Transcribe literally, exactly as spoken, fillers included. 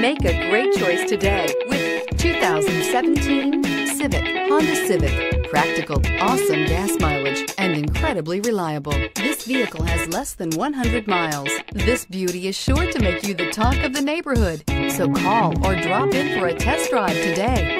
Make a great choice today with two thousand seventeen Civic, Honda Civic. Practical, awesome gas mileage, and incredibly reliable. This vehicle has less than one hundred miles. This beauty is sure to make you the talk of the neighborhood. So call or drop in for a test drive today.